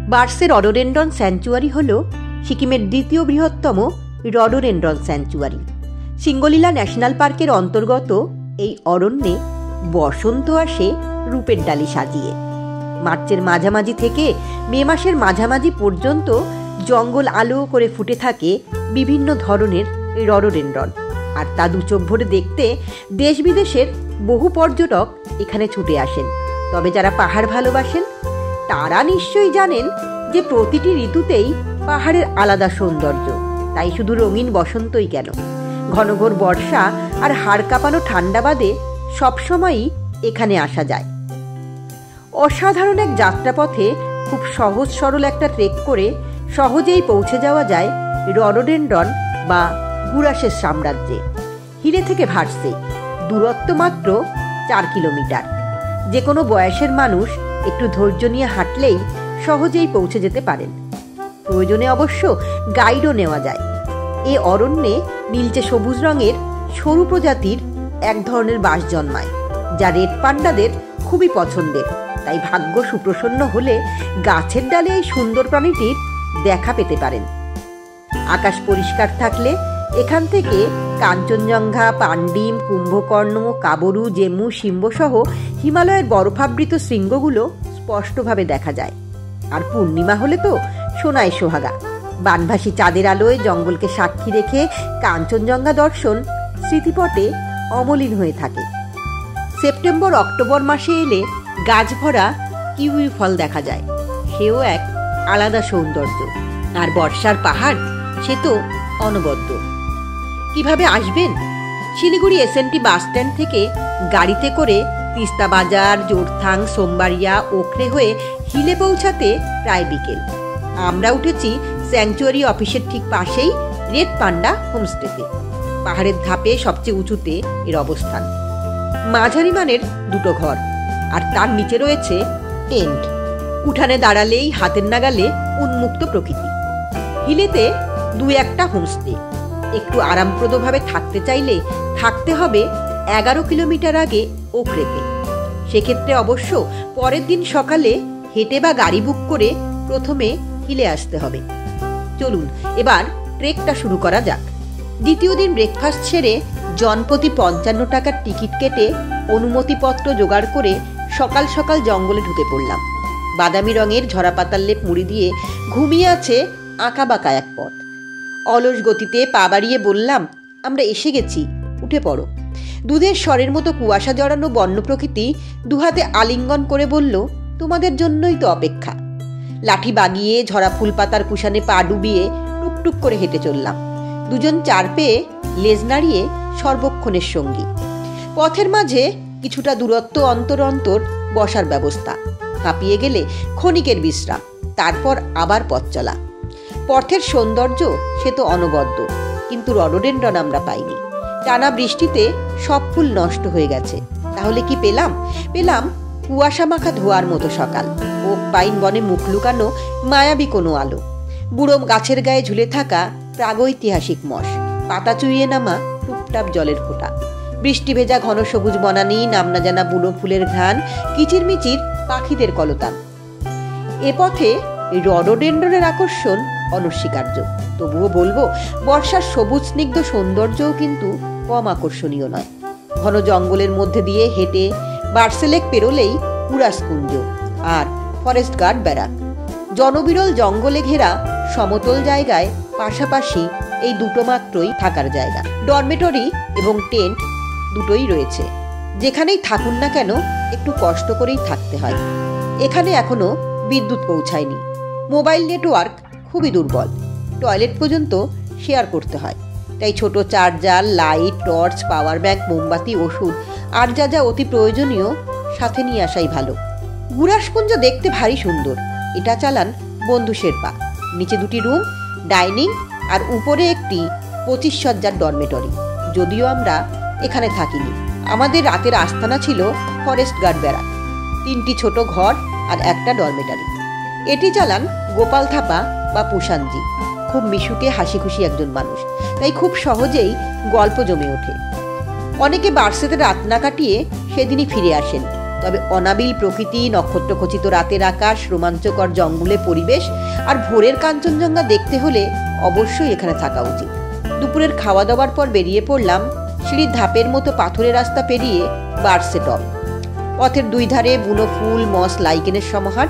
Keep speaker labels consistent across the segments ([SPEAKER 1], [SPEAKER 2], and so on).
[SPEAKER 1] বার্সের rhododendron sanctuary হল সিকিমের দ্বিতীয় বৃহত্তম রডোডেন্ড্রন স্যাংচুয়ারি। সিঙ্গলীলা ন্যাশনাল পার্কের অন্তর্গত এই অরণ্যে বসন্ত আসে রূপের ডালি সাজিয়ে। মার্চের মাঝামাঝি থেকে মে মাসের মাঝামাঝি পর্যন্ত জঙ্গল আলো করে ফুটে থাকে বিভিন্ন ধরনের রডোডেন্ড্রন, আর তা দুচোখ ভরে দেখতে দেশ বিদেশের বহু পর্যটক এখানে ছুটে আসেন। তবে যারা পাহাড় ভালোবাসেন তারা নিশ্চয়ই জানেন যে প্রতিটি ঋতুতেই পাহাড়ের আলাদা সৌন্দর্য। তাই শুধু রঙিন বসন্তই কেন, ঘনঘোর বর্ষা আর হাড় কাঁপানো ঠান্ডা বাদে সবসময়ই এখানে আসা যায়। অসাধারণ এক যাত্রাপথে খুব সহজ সরল একটা ট্রেক করে সহজেই পৌঁছে যাওয়া যায় রডোডেন্ড্রন বা গুরাসের সাম্রাজ্যে। হিলে থেকে ভার্সে দূরত্ব মাত্র 4 কিলোমিটার। যে কোনো বয়সের মানুষ একটু ধৈর্য নিয়ে হাঁটলেই সহজেই পৌঁছে যেতে পারেন। প্রয়োজনে অবশ্য গাইডও নেওয়া যায়। এ অরণ্যে নীলচে সবুজ রঙের সরু প্রজাতির এক ধরনের বাস জন্মায়, যা রেড পান্ডাদের খুবই পছন্দের। তাই ভাগ্য সুপ্রসন্ন হলে গাছের ডালে এই সুন্দর প্রাণীটির দেখা পেতে পারেন। আকাশ পরিষ্কার থাকলে এখান থেকে কাঞ্চনজঙ্ঘা, পান্ডিম, কুম্ভকর্ণ, কাবরু, জেমু, সিম্ব সহ হিমালয়ের বরফাবৃত শৃঙ্গগুলো স্পষ্টভাবে দেখা যায়। আর পূর্ণিমা হলে তো সোনায় সোহাগা। বানভাসী চাঁদের আলোয় জঙ্গলকে সাক্ষী রেখে কাঞ্চনজঙ্ঘা দর্শন স্মৃতিপটে অমলিন হয়ে থাকে। সেপ্টেম্বর অক্টোবর মাসে এলে গাছ ভরা কিউই ফল দেখা যায়, সেও এক আলাদা সৌন্দর্য। আর বর্ষার পাহাড় সে তো অনবদ্য। কিভাবে আসবেন? শিলিগুড়ি এসএনটি বাস স্ট্যান্ড থেকে গাড়িতে করে তিস্তা বাজার, জোরথাং, সোমবাড়িয়া, ওখরে হয়ে হিলে পৌঁছাতে প্রায় বিকেল। আমরা উঠেছি স্যাংচুয়ারি অফিসের ঠিক পাশেই রেড পান্ডা হোমস্টেতে। পাহাড়ের ধাপে সবচেয়ে উঁচুতে এর অবস্থান। মাঝারি মানের দুটো ঘর, আর তার নিচে রয়েছে টেন্ট। উঠানে দাঁড়ালেই হাতের নাগালে উন্মুক্ত প্রকৃতি। হিলেতে 2-1টা হোমস্টে। একটু আরামপ্রদভাবে থাকতে চাইলে থাকতে হবে 11 কিলোমিটার আগে ওখরেতে। সেক্ষেত্রে অবশ্য পরের দিন সকালে হেঁটে বা গাড়ি বুক করে প্রথমে হিলে আসতে হবে। চলুন এবার ট্রেকটা শুরু করা যাক। দ্বিতীয় দিন ব্রেকফাস্ট সেরে জনপ্রতি 55 টাকার টিকিট কেটে অনুমতিপত্র জোগাড় করে সকাল সকাল জঙ্গলে ঢুকে পড়লাম। বাদামি রঙের ঝরাপাতার লেপ মুড়ি দিয়ে ঘুমিয়ে আছে আঁকাবাঁকা এক পথ। অলস গতিতে পা বাড়িয়ে বললাম, আমরা এসে গেছি, উঠে পড়ো। দুধের স্বরের মতো কুয়াশা জড়ানো বন্য প্রকৃতি দুহাতে আলিঙ্গন করে বলল, তোমাদের জন্যই তো অপেক্ষা। লাঠি বাগিয়ে ঝরা ফুল পাতার কুশানে পা ডুবিয়ে টুকটুক করে হেঁটে চললাম। দুজন চার পেয়ে লেজ নাড়িয়ে সর্বক্ষণের সঙ্গী। পথের মাঝে কিছুটা দূরত্ব অন্তর অন্তর বসার ব্যবস্থা। হাঁপিয়ে গেলে ক্ষণিকের বিশ্রাম, তারপর আবার পথ চলা। পথের সৌন্দর্য সে তো অনবদ্য, কিন্তু রডোডেন্ড্রন আমরা পাইনি। টানা বৃষ্টিতে সব ফুল নষ্ট হয়ে গেছে। তাহলে কি পেলাম? পেলাম কুয়াশা মাখা ধোয়ার মতো সকাল, ওক পাইন বনে মুখ লুকানো মায়াবী কোনো আলো, বুড়ো গাছের গায়ে ঝুলে থাকা প্রাগৈতিহাসিক মশ, পাতা চুইয়ে নামা টুপটাপ জলের ফোঁটা, বৃষ্টি ভেজা ঘন সবুজ বনানী, নামনা জানা বুড়ো ফুলের ঘ্রাণ, কিচিরমিচির পাখিদের কলতান। এ পথে রডোডেন্ড্রনের আকর্ষণ অনস্বীকার্য। তবুও বলবো, বর্ষার সবুজ স্নিগ্ধ সৌন্দর্যও কিন্তু কম আকর্ষণীয় নয়। ঘন জঙ্গলের মধ্যে দিয়ে হেঁটে বার্সেলেক পেরোলেই কুরাসকুঞ্জ আর ফরেস্ট গার্ড ব্যারাক। জনবিরল জঙ্গলে ঘেরা সমতল জায়গায় পাশাপাশি এই দুটো মাত্রই থাকার জায়গা। ডরমেটরি এবং টেন্ট দুটোই রয়েছে। যেখানেই থাকুন না কেন একটু কষ্ট করেই থাকতে হয়। এখানে এখনো বিদ্যুৎ পৌঁছায়নি, মোবাইল নেটওয়ার্ক খুবই দুর্বল, টয়লেট পর্যন্ত শেয়ার করতে হয়। তাই ছোট charger, light, torch, power bank, মোমবাতি, ওষুধ আর যা যা অতি প্রয়োজনীয় সাথে নিয়ে আসাই ভালো। গুরাসকুঞ্জ দেখতে ভারী সুন্দর। এটা চালান বন্ধু শেরপা। নিচে 2টি রুম, ডাইনিং আর উপরে একটি 25 সজ্জার ডরমেটরি। যদিও আমরা এখানে থাকিনি, আমাদের রাতের আস্তানা ছিল ফরেস্ট গার্ড ব্যারাক। 3টি ছোট ঘর আর একটা ডরমেটরি। এটি চালান গোপাল থাপা বা পুষানজি। খুব মিশুকে হাসি খুশি একজন মানুষ, তাই খুব সহজেই গল্প জমে ওঠে। অনেকে বার্সেতে রাত না কাটিয়ে সেদিনই ফিরে আসেন। তবে অনাবিল প্রকৃতি, নক্ষত্রখচিত রাতের আকাশ, রোমাঞ্চকর জঙ্গলে পরিবেশ আর ভোরের কাঞ্চনজঙ্ঘা দেখতে হলে অবশ্যই এখানে থাকা উচিত। দুপুরের খাওয়া দাওয়ার পর বেরিয়ে পড়লাম সিঁড়ির ধাপের মতো পাথুরের রাস্তা পেরিয়ে বার্সে টপ। পথের দুই ধারে বুনো ফুল, মস, লাইকেনের সমাহার।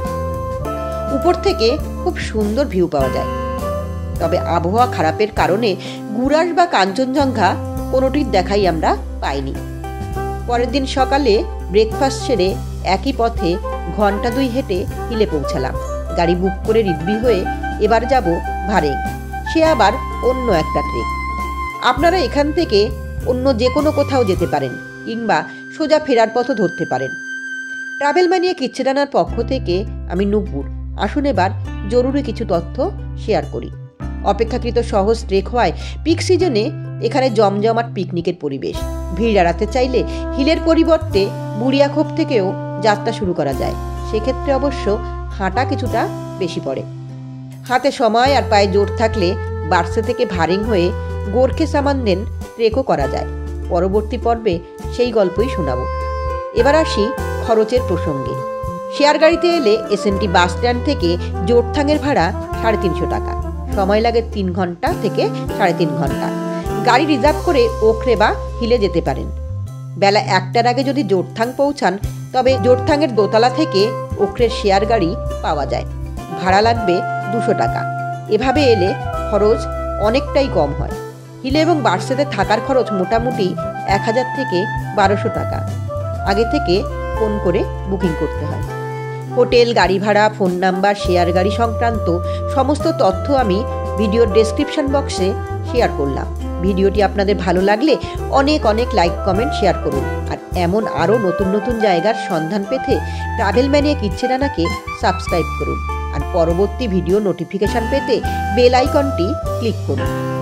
[SPEAKER 1] উপর থেকে খুব সুন্দর ভিউ পাওয়া যায়। তবে আবহাওয়া খারাপের কারণে গুরাস বা কাঞ্চনজঙ্ঘা কোনোটির দেখাই আমরা পাইনি। পরের দিন সকালে ব্রেকফাস্ট সেরে একই পথে ঘন্টা 2 হেঁটে হিলে পৌঁছালাম। গাড়ি বুক করে রিডবি হয়ে এবার যাব ভারেং। সে আবার অন্য একটা ট্রেক। আপনারা এখান থেকে অন্য যে কোনো কোথাও যেতে পারেন কিংবা সোজা ফেরার পথও ধরতে পারেন। ট্রাভেল ম্যানিয়া কিচ্ছেডানার পক্ষ থেকে আমি নূপুর। আসুন এবার জরুরি কিছু তথ্য শেয়ার করি। অপেক্ষাকৃত সহজ ট্রেক হওয়ায় পিক সিজনে এখানে জমজমাট পিকনিকের পরিবেশ। ভিড় এড়াতে চাইলে হিলের পরিবর্তে বুড়িয়াখোপ থেকেও যাত্রা শুরু করা যায়। সেক্ষেত্রে অবশ্য হাঁটা কিছুটা বেশি পড়ে। হাতে সময় আর পায়ে জোর থাকলে বার্সে থেকে ভারেং হয়ে গোর্খে সামান্দেন ট্রেকও করা যায়। পরবর্তী পর্বে সেই গল্পই শোনাব। এবার আসি খরচের প্রসঙ্গে। শেয়ার গাড়িতে এলে এসএনটি বাস স্ট্যান্ড থেকে জোরথাংয়ের ভাড়া 350 টাকা। সময় লাগে 3 ঘন্টা থেকে 3.5 ঘন্টা। গাড়ি রিজার্ভ করে ওখরে বা হিলে যেতে পারেন। বেলা 1টার আগে যদি জোরথাং পৌঁছান তবে জোরথাংয়ের দোতলা থেকে ওখরের শেয়ার গাড়ি পাওয়া যায়। ভাড়া লাগবে 200 টাকা। এভাবে এলে খরচ অনেকটাই কম হয়। হিলে এবং বার্সেতে থাকার খরচ মোটামুটি 1000 থেকে 1200 টাকা। আগে থেকে ফোন করে বুকিং করতে হয়। হোটেল, গাড়ি ভাড়া, ফোন নাম্বার, শেয়ার গাড়ি সংক্রান্ত সমস্ত তথ্য আমি ভিডিওর ডেসক্রিপশন বক্সে শেয়ার করলাম। ভিডিওটি আপনাদের ভালো লাগলে অনেক অনেক লাইক, কমেন্ট, শেয়ার করুন। আর এমন আরও নতুন নতুন জায়গার সন্ধান পেতে ট্রাভেল ম্যানিয়া কিচ্ছেডানাকে সাবস্ক্রাইব করুন। আর পরবর্তী ভিডিও নোটিফিকেশন পেতে বেল আইকনটি ক্লিক করুন।